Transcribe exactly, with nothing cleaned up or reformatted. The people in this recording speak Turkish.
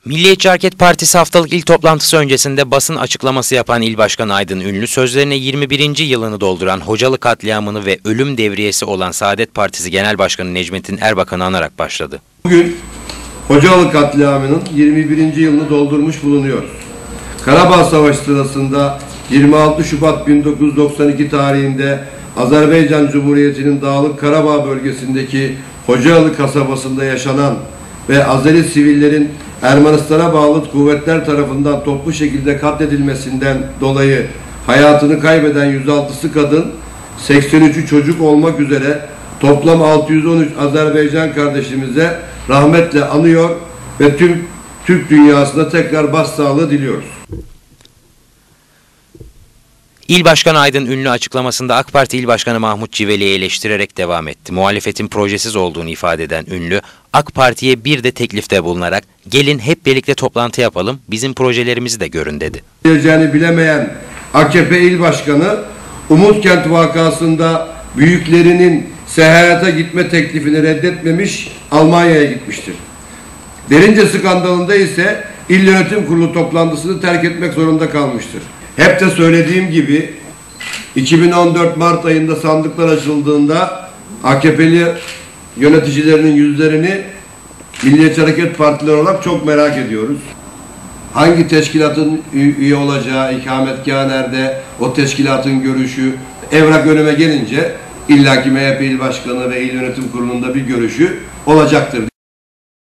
Milliyetçi Hareket Partisi haftalık il toplantısı öncesinde basın açıklaması yapan İl Başkanı Aydın Ünlü, sözlerine yirmi birinci yılını dolduran Hocalı katliamını ve ölüm devriyesi olan Saadet Partisi Genel Başkanı Necmettin Erbakan'ı anarak başladı. Bugün Hocalı katliamının yirmi birinci yılını doldurmuş bulunuyoruz. Karabağ Savaşı sırasında yirmi altı Şubat bin dokuz yüz doksan iki tarihinde Azerbaycan Cumhuriyeti'nin Dağlık Karabağ bölgesindeki Hocalı kasabasında yaşanan ve Azeri sivillerin Ermenistan'a bağlı kuvvetler tarafından toplu şekilde katledilmesinden dolayı hayatını kaybeden yüz altısı kadın, seksen üçü çocuk olmak üzere toplam altı yüz on üç Azerbaycan kardeşimize rahmetle anıyor ve tüm Türk dünyasına tekrar başsağlığı diliyoruz. İl Başkanı Aydın Ünlü açıklamasında AK Parti İl Başkanı Mahmut Civeli'yi eleştirerek devam etti. Muhalefetin projesiz olduğunu ifade eden Ünlü, AK Parti'ye bir de teklifte bulunarak "Gelin hep birlikte toplantı yapalım, bizim projelerimizi de görün" dedi. Geleceğini bilemeyen A K P İl Başkanı, Umutkent vakasında büyüklerinin seyahate gitme teklifini reddetmemiş, Almanya'ya gitmiştir. Derince skandalında ise İl Yönetim Kurulu toplantısını terk etmek zorunda kalmıştır. Hep de söylediğim gibi iki bin on dört Mart ayında sandıklar açıldığında A K P'li yöneticilerinin yüzlerini Milliyetçi Hareket Partileri olarak çok merak ediyoruz. Hangi teşkilatın üye olacağı, ikametgahı nerede, o teşkilatın görüşü, evrak önüme gelince illaki M H P İl Başkanı ve İl Yönetim Kurulu'nda bir görüşü olacaktır.